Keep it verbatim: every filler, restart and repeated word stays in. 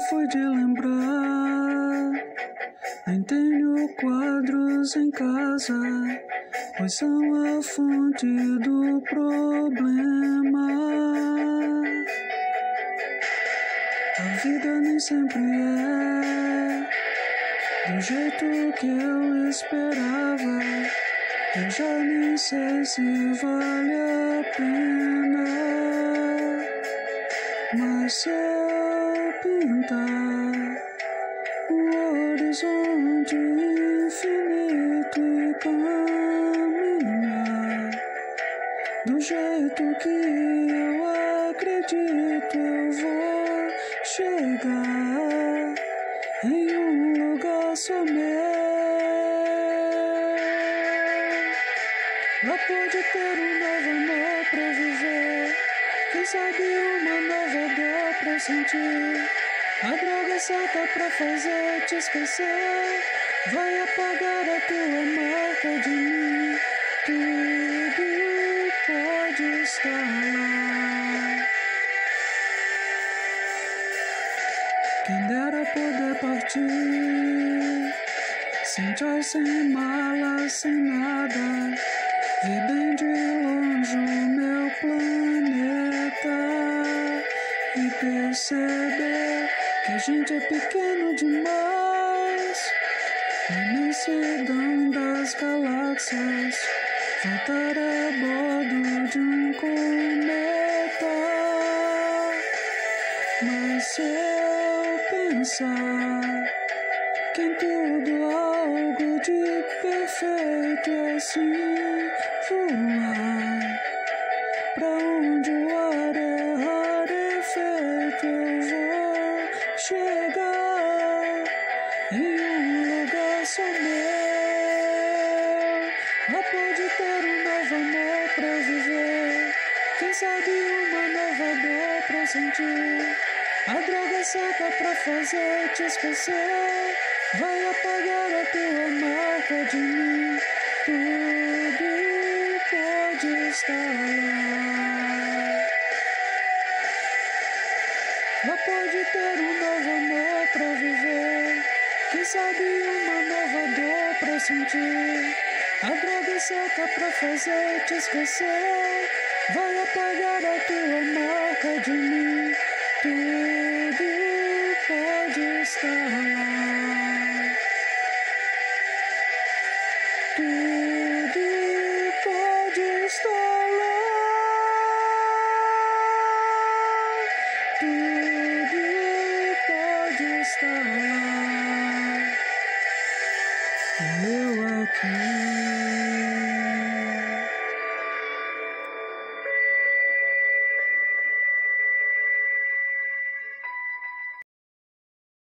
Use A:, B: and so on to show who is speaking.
A: foi de lembrar. Nem tenho quadros em casa, pois são a fonte do problema. A vida nem sempre é do jeito que eu esperava. Eu já nem sei se vale a pena, mas se eu pintar um horizonte infinito e caminhar do jeito que eu acredito, eu vou chegar em um lugar só meu. Lá pode ter um novo amor pra viver, quem sabe uma nova dor pra sentir. A droga certa pra fazer te esquecer vai apagar a tua marca de mim. Tudo pode estar lá. Quem dera poder partir, sem tchau, sem mala, sem nada, ver bem de longe o meu planeta e perceber que a gente é pequeno demais na imensidão das galáxias. Voltar a bordo de um cometa, mas se eu pensar que em tudo algo de perfeito é assim voar, pra onde o ar é rarefeito, eu vou chegar em um lugar só meu. Lá pode ter um novo amor pra viver, quem sabe uma nova dor pra sentir. A droga certa pra fazer te esquecer vai apagar a tua marca de mim. Tudo pode estar lá. Lá pode ter um novo amor pra viver, quem sabe uma nova dor pra sentir. A droga certa pra fazer te esquecer vai apagar a tua marca de mim. Tudo pode estar lá. Tudo pode estar lá. Tudo pode estar lá. Eu aqui.